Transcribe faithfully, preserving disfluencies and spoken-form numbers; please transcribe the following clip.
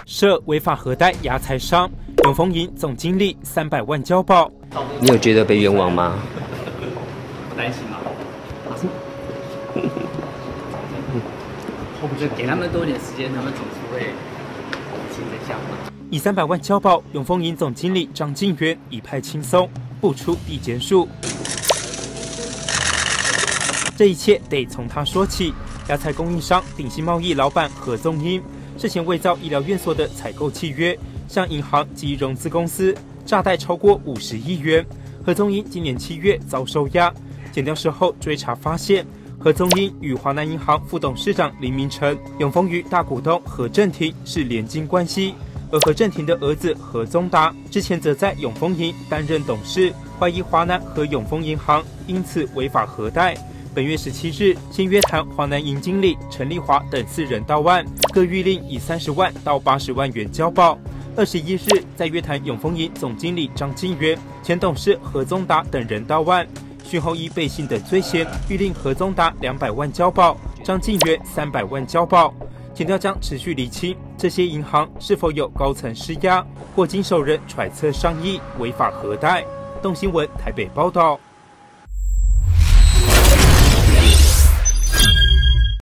涉违法核贷压财商，永丰银总经理三百万交保。 你有觉得被冤枉吗？ 担心吗？我就给他们多点时间，他们总是会理清真相嘛。 以三百万交保，永丰银总经理张敬源一派轻松，不出地检署。这一切得从他说起。亚财供应商鼎新贸易老板何宗英事前伪造医疗院所的采购契约，向银行及融资公司诈贷超过五十亿元。何宗英今年七月遭收押，检调事后追查发现，何宗英与华南银行副董事长林明成、永丰余大股东何振廷是联金关系。而何振廷的儿子何宗达之前则在永丰银担任董事，怀疑华南和永丰银行因此违法核贷。本月十七日，先约谈华南银经理陈丽华等四人到案，各预令以三十万到八十万元交保。二十一日，再约谈永丰银总经理张敬源、前董事何宗达等人到案，讯后依背信等罪嫌，预令何宗达两百万交保，张敬源三百万交保。检调将持续厘清这些银行是否有高层施压，或经手人揣测商议违法核贷。动新闻台北报道。